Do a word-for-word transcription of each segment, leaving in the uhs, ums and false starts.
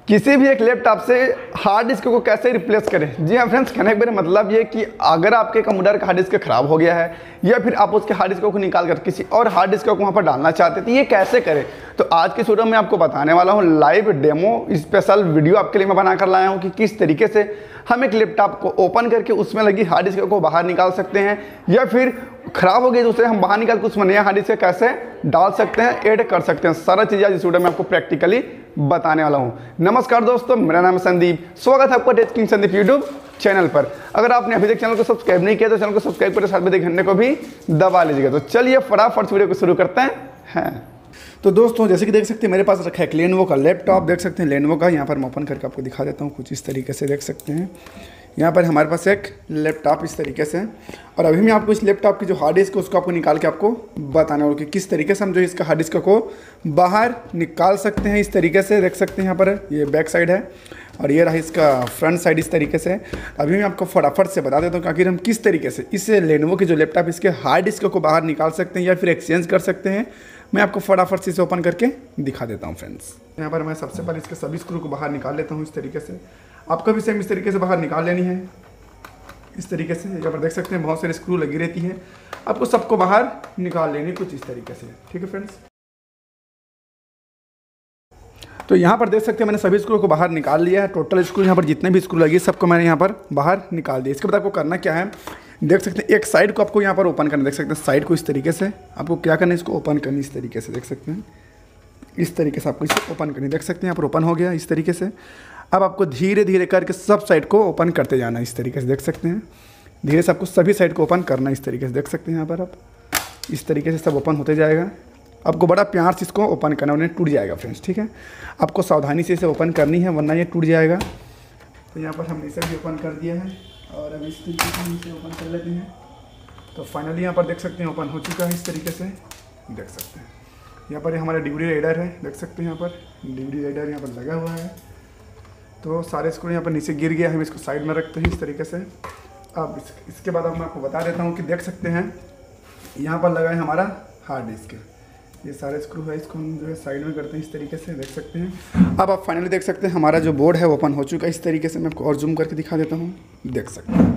किसी भी एक लैपटॉप से हार्ड डिस्क को कैसे रिप्लेस करें। जी हाँ फ्रेंड्स, कहने का मेरा मतलब ये कि अगर आपके कंप्यूटर का हार्ड डिस्क खराब हो गया है या फिर आप उसके हार्ड डिस्क को निकाल कर किसी और हार्ड डिस्क को वहाँ पर डालना चाहते हैं तो ये कैसे करें। तो आज के वीडियो में आपको बताने वाला हूँ, लाइव डेमो स्पेशल वीडियो आपके लिए मैं बना कर लाया हूँ कि किस तरीके से हम एक लैपटॉप को ओपन करके उसमें लगी हार्ड डिस्क को बाहर निकाल सकते हैं, या फिर खराब हो गई तो उसे हम बाहर निकाल के उसमें नया हार्ड डिस्क कैसे डाल सकते हैं, ऐड कर सकते हैं। सारा चीज़ आज इस वीडियो में आपको प्रैक्टिकली बताने वाला हूँ। नमस्कार दोस्तों, मेरा नाम है संदीप। स्वागत है आपका tech king Sandeep YouTube channel पर। अगर आपने अभी तक चैनल को सब्सक्राइब नहीं किया तो चैनल को सब्सक्राइब करके साथ में घंटे को भी दबा लीजिएगा। तो चलिए फटाफट वीडियो को शुरू करते हैं। तो दोस्तों जैसे कि देख सकते हैं मेरे पास रखा है लेनोवो का लैपटॉप, देख सकते हैं लेनोवो का। यहाँ पर मैं ओपन करके आपको दिखा देता हूँ कुछ इस तरीके से, देख सकते हैं यहाँ पर हमारे पास एक लैपटॉप इस तरीके से। और अभी मैं आपको इस लैपटॉप की जो हार्ड डिस्क है उसको आपको निकाल के आपको बताना होगा कि किस तरीके से हम जो इसका हार्ड डिस्क को बाहर निकाल सकते हैं। इस तरीके से देख सकते हैं यहाँ पर ये बैक साइड है और ये रहा इसका फ्रंट साइड इस तरीके से। अभी मैं आपको फटाफट से बता देता हूँ कि आखिर हम किस तरीके से इस लेनोवो की जो लैपटॉप इसके हार्ड डिस्क को बाहर निकाल सकते हैं या फिर एक्सचेंज कर सकते हैं। मैं आपको फटाफट से इसे ओपन करके दिखा देता हूँ फ्रेंड्स। यहाँ पर मैं सबसे पहले इसके सभी स्क्रू को बाहर निकाल लेता हूँ इस तरीके से। आपको भी सेम इस तरीके से बाहर निकाल लेनी है इस तरीके से। यहाँ पर देख सकते हैं बहुत सारी स्क्रू लगी रहती है, आपको सबको बाहर निकाल लेनी कुछ इस तरीके से, ठीक है फ्रेंड्स। तो यहाँ पर देख सकते हैं मैंने सभी स्क्रू को बाहर निकाल लिया है। टोटल स्क्रू यहाँ पर जितने भी स्क्रू लगी सबको मैंने यहाँ पर बाहर निकाल दिया। इसके बाद आपको करना क्या है, देख सकते हैं एक साइड को आपको यहाँ पर ओपन करना, देख सकते हैं साइड को इस तरीके से आपको क्या करना है, इसको ओपन करनी इस तरीके से, देख सकते हैं इस तरीके से आपको इसे ओपन करनी। देख सकते हैं यहाँ पर ओपन हो गया इस तरीके से। अब आपको धीरे धीरे करके सब साइड को ओपन करते जाना इस तरीके से, देख सकते हैं धीरे से आपको सभी साइड को ओपन करना इस तरीके से, देख सकते हैं यहाँ पर आप इस तरीके से सब ओपन होते जाएगा। आपको बड़ा प्यार से इसको ओपन करना, उन्हें टूट जाएगा फ्रेंड्स, ठीक है। आपको सावधानी से इसे ओपन करनी है वरना ये टूट जाएगा। तो यहाँ पर हमने इसे भी ओपन कर दिया है और अब इस तरीके से हम इसे ओपन कर लेते हैं। तो फाइनली यहाँ पर देख सकते हैं ओपन हो चुका है इस तरीके से, देख सकते हैं यहाँ पर हमारा डीवीडी राइडर है, देख सकते हैं यहाँ पर डीवीडी राइडर यहाँ पर लगा हुआ है। तो सारे स्क्रू यहाँ पर नीचे गिर गया, हम इसको साइड में रखते हैं इस तरीके से। अब इस, इसके बाद अब मैं आपको बता देता हूँ कि देख सकते हैं यहाँ पर लगा है हमारा हार्ड डिस्क। ये सारे स्क्रू है, इसको हम जो है साइड में करते हैं इस तरीके से, देख सकते हैं। अब आप फाइनली देख सकते हैं हमारा जो बोर्ड है वो ओपन हो चुका है इस तरीके से। मैं आपको और जूम करके दिखा देता हूँ, देख सकते हैं।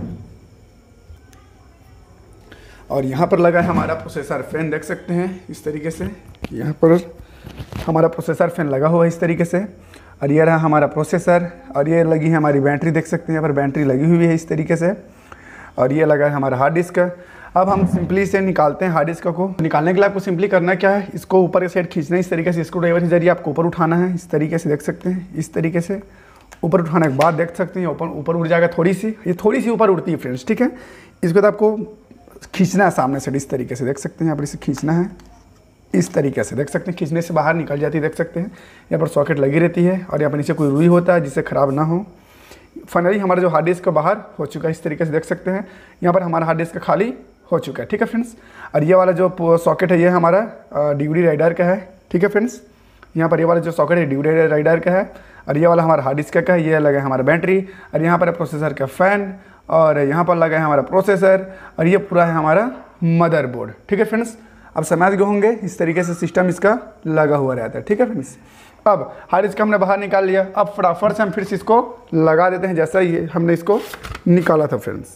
और यहाँ पर लगा है हमारा प्रोसेसर फैन, देख सकते हैं इस तरीके से। यहाँ पर हमारा प्रोसेसर फैन लगा हुआ है इस तरीके से। और ये रहा हमारा प्रोसेसर और ये लगी है हमारी बैटरी, देख सकते हैं यहाँ पर बैटरी लगी हुई है इस तरीके से। और ये लगा है हमारा हार्ड डिस्क। अब हम सिंपली से निकालते हैं हार्ड डिस्क को। निकालने के लिए आपको सिंपली करना क्या है, इसको ऊपर के साइड खींचना है इस तरीके से, स्क्रू ड्राइवर के जरिए आपको ऊपर उठाना है इस तरीके से, देख सकते हैं इस तरीके से। ऊपर उठाने के बाद देख सकते हैं ऊपर ऊपर उड़ जाएगा, थोड़ी सी ये थोड़ी सी ऊपर उड़ती है फ्रेंड्स, ठीक है। इसके बाद आपको खींचना है सामने से इस तरीके से, देख सकते हैं यहाँ पर इसे खींचना है इस तरीके से, देख सकते हैं खींचने से बाहर निकल जाती है, देख सकते हैं यहाँ पर सॉकेट लगी रहती है और यहाँ पर नीचे कोई रुई होता है जिससे ख़राब ना हो। फाइनली हमारा जो हार्ड डिस्क बाहर हो चुका है इस तरीके से, देख सकते हैं यहाँ पर हमारा हार्ड डिस्क खाली हो चुका है, ठीक है फ्रेंड्स। और ये वाला जो सॉकेट है ये हमारा डीवीडी राइडर का है, ठीक है फ्रेंड्स। यहाँ पर ये वाला जो सॉकेट है डीवीडी राइडर का है और ये वाला हमारा हार्ड डिस्क का है। ये लगा है हमारा बैटरी और यहाँ पर है प्रोसेसर का फ़ैन और यहाँ पर लगा है हमारा प्रोसेसर और ये पूरा है हमारा मदरबोर्ड, ठीक है फ्रेंड्स। अब समझ गए होंगे इस तरीके से सिस्टम इसका लगा हुआ रहता है, ठीक है फ्रेंड्स। अब हार्ड डिस्क हमने बाहर निकाल लिया, अब फटाफट से हम फिर से इसको लगा देते हैं जैसा ये हमने इसको निकाला था फ्रेंड्स।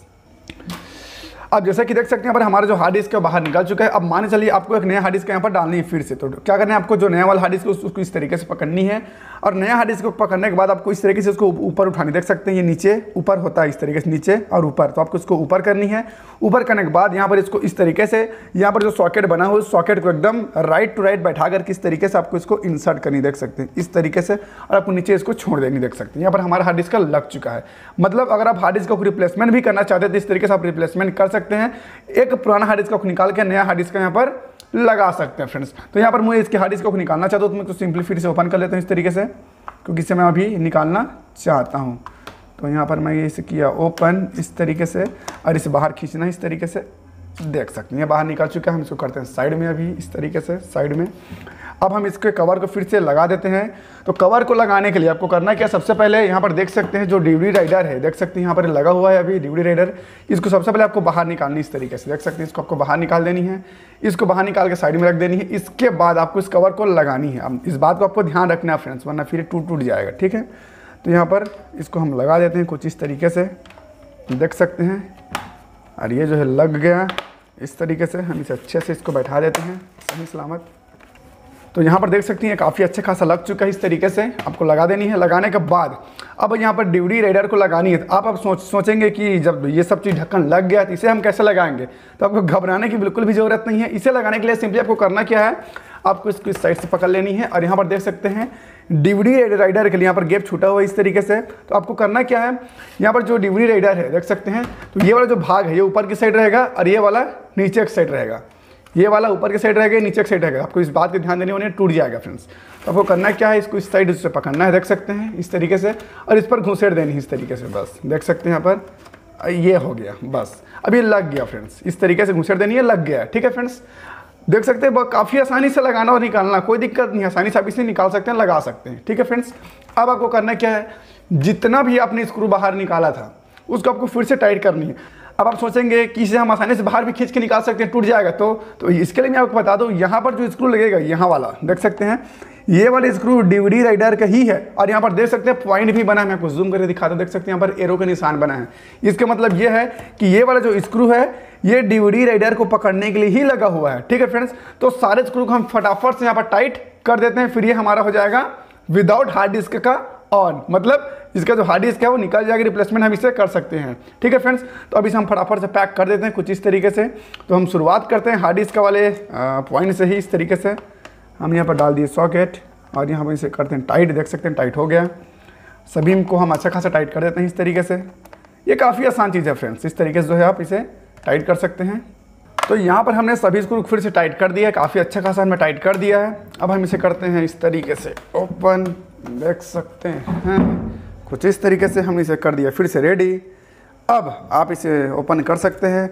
अब जैसा कि देख सकते हैं यहाँ पर हमारा जो हार्ड डिस्क है बाहर निकल चुका है। अब मान चलिए आपको एक नया हार्ड डिस्क यहाँ पर डालनी है फिर से, तो क्या करना है, आपको जो नया वाला हार्ड डिस्क है उसको इस तरीके से पकड़नी है और नया हार्ड डिस्क को पकड़ने के बाद आपको इस तरीके से उसको ऊपर उठानी, देख सकते हैं ये नीचे ऊपर होता है इस तरीके से, नीचे और ऊपर। तो आपको इसको ऊपर करनी है। ऊपर करने के बाद यहाँ पर इसको इस तरीके से, यहाँ पर जो सॉकेट बना हुआ है उस सॉकेट को एकदम राइट टू राइट बैठा कर किस तरीके से आपको इसको इंसर्ट करनी, देख सकते हैं इस तरीके से। और आपको नीचे इसको छोड़ देनी, देख सकते हैं यहाँ पर हमारा हार्ड डिस्क का लग चुका है। मतलब अगर आप हार्ड डिस्क को रिप्लेसमेंट भी करना चाहते हैं तो इस तरीके से आप रिप्लेसमेंट कर सकते हैं। एक पुराना हार्ड डिस्क को निकाल के नया हार्ड डिस्क का यहाँ पर लगा सकते हैं फ्रेंड्स। तो यहाँ पर मुझे इसके हार्ड डिस्क को निकालना चाहता हूँ तो मैं तो सिंपली फिर से ओपन कर लेता हूँ इस तरीके से, क्योंकि इसे मैं अभी निकालना चाहता हूँ। तो यहाँ पर मैं ये इसे किया ओपन इस तरीके से और इसे बाहर खींचना इस तरीके से, देख सकते हैं ये बाहर निकल चुका है। हम इसको करते हैं साइड में अभी इस तरीके से, साइड में। अब हम इसके कवर को फिर से लगा देते हैं। तो कवर को लगाने के लिए आपको करना क्या, सबसे पहले यहाँ पर देख सकते हैं जो डीवीडी राइडर है, देख सकते हैं यहाँ पर लगा हुआ है अभी डीवीडी राइडर। इसको सबसे पहले आपको बाहर निकालनी इस तरीके से, देख सकते हैं इसको आपको बाहर निकाल देनी है, इसको बाहर निकाल के साइड में रख देनी है। इसके बाद आपको इस कवर को लगानी है। अब इस बात को आपको ध्यान रखना है फ्रेंड्स, वरना फिर टूट टूट जाएगा, ठीक है। तो यहाँ पर इसको हम लगा देते हैं कुछ इस तरीके से, देख सकते हैं। और ये जो है लग गया इस तरीके से। हम इसे अच्छे से इसको बैठा देते हैं सही सलामत। तो यहाँ पर देख सकती हैं काफ़ी अच्छे खासा लग चुका है इस तरीके से, आपको लगा देनी है। लगाने के बाद अब यहाँ पर डीवीडी राइडर को लगानी है। तो आप अब सोच सोचेंगे कि जब ये सब चीज़ ढक्कन लग गया तो इसे हम कैसे लगाएंगे, तो आपको घबराने की बिल्कुल भी ज़रूरत नहीं है। इसे लगाने के लिए सिंपली आपको करना क्या है, आपको इसको इस साइड से पकड़ लेनी है। और यहाँ पर देख सकते हैं डीवीडी राइडर के लिए यहाँ पर गैप छूटा हुआ है इस तरीके से। तो आपको करना क्या है, यहाँ पर जो डीवीडी राइडर है देख सकते हैं, तो ये वाला जो भाग है ये ऊपर की साइड रहेगा और ये वाला नीचे की साइड रहेगा। ये वाला ऊपर की साइड रहेगा, नीचे की साइड रहेगा। आपको इस बात का ध्यान देने होने टूट जाएगा फ्रेंड्स। तो आपको करना क्या है, इसको इस साइड से पकड़ना है, देख सकते हैं इस तरीके से, और इस पर घुसेड़ देनी है इस तरीके से। बस देख सकते हैं यहाँ पर ये हो गया, बस अब ये लग गया फ्रेंड्स। इस तरीके से घुसेड़ देनी है, लग गया, ठीक है फ्रेंड्स। देख सकते हैं काफ़ी आसानी से लगाना और निकालना, कोई दिक्कत नहीं, आसानी से आप इसे निकाल सकते हैं, लगा सकते हैं, ठीक है फ्रेंड्स। अब आपको करना क्या है, जितना भी आपने स्क्रू बाहर निकाला था उसको आपको फिर से टाइट करनी है। अब आप सोचेंगे कि इसे हम आसानी से बाहर भी खींच के निकाल सकते हैं, टूट जाएगा। तो तो इसके लिए मैं आपको बता दूं, यहाँ पर जो स्क्रू लगेगा यहाँ वाला देख सकते हैं, ये वाला स्क्रू डीवीडी राइडर का ही है। और यहाँ पर देख सकते हैं पॉइंट भी बना है, मैं आपको जूम करके दिखाता हूँ, देख सकते हैं यहाँ पर एरो का निशान बना है। इसका मतलब ये है कि ये वाला जो स्क्रू है ये डीवीडी राइडर को पकड़ने के लिए ही लगा हुआ है, ठीक है फ्रेंड्स। तो सारे स्क्रू को हम फटाफट से यहाँ पर टाइट कर देते हैं, फिर ये हमारा हो जाएगा विदाउट हार्ड डिस्क का ऑन, मतलब इसका जो हार्ड डिस्क है वो निकल जाएगी, रिप्लेसमेंट हम इसे कर सकते हैं, ठीक है फ्रेंड्स। तो अभी इसे हम फटाफट से पैक कर देते हैं कुछ इस तरीके से। तो हम शुरुआत करते हैं हार्ड डिस्क वाले पॉइंट से ही। इस तरीके से हम यहाँ पर डाल दिए सॉकेट और यहाँ पर इसे करते हैं टाइट, देख सकते हैं टाइट हो गया। सभी को हम अच्छा खासा टाइट कर देते हैं इस तरीके से। ये काफ़ी आसान चीज़ है फ्रेंड्स, इस तरीके से जो है आप इसे टाइट कर सकते हैं। तो यहाँ पर हमने सभी स्क्रू फिर से टाइट कर दिया है, काफ़ी अच्छा खासा हमने टाइट कर दिया है। अब हम इसे करते हैं इस तरीके से ओपन, देख सकते हैं कुछ इस तरीके से हम इसे कर दिया फिर से रेडी। अब आप इसे ओपन कर सकते हैं,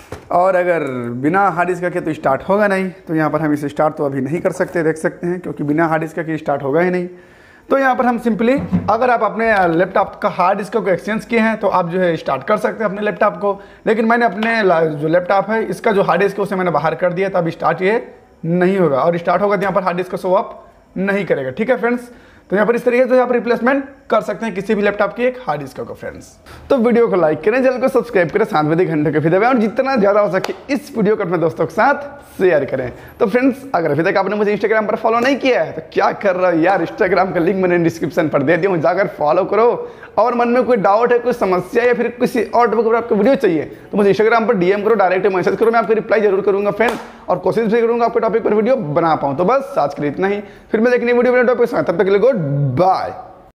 और अगर बिना हार्ड डिस्क के तो स्टार्ट होगा नहीं। तो यहाँ पर हम इसे स्टार्ट तो अभी नहीं कर सकते, देख सकते हैं, क्योंकि बिना हार्ड डिस्क के स्टार्ट होगा ही नहीं। तो यहाँ पर हम सिंपली, अगर आप अपने लैपटॉप का हार्ड डिस्क को एक्सचेंज किए हैं तो आप जो है स्टार्ट कर सकते हैं अपने लैपटॉप को। लेकिन मैंने अपने जो लैपटॉप है इसका जो हार्ड डिस्क है उसे मैंने बाहर कर दिया, तो अब स्टार्ट ये नहीं होगा, और स्टार्ट होगा तो यहाँ पर हार्ड डिस्क का शो अप नहीं करेगा, ठीक है फ्रेंड्स। तो यहाँ पर इस तरीके से आप रिप्लेसमेंट कर सकते हैं किसी भी लैपटॉप की एक हार्ड डिस्क को फ्रेंड्स। तो वीडियो को लाइक करें, चैनल को सब्सक्राइब करें, साथ में घंटे के फिर दबाएं, और जितना ज़्यादा हो सके इस वीडियो को अपने दोस्तों के साथ शेयर करें। तो फ्रेंड्स, अगर अभी तक आपने मुझे इंस्टाग्राम पर फॉलो नहीं किया है तो क्या कर रहा है यार, इंस्टाग्राम का लिंक मैंने डिस्क्रिप्शन पर दे दिया हूँ, जाकर फॉलो करो। और मन में कोई डाउट है, कोई समस्या या फिर किसी और टॉपिक पर आपको वीडियो चाहिए तो मुझे इंस्टाग्राम पर डीएम करो, डायरेक्ट मैसेज करो, मैं आपको रिप्लाई जरूर करूँगा फ्रेंड, और कोशिश भी करूँगा आपके टॉपिक पर वीडियो बना पाऊँ। तो बस आज के लिए इतना ही, फिर मैं देखने वीडियो टॉपिक, तब तक के लिए गुड बाय।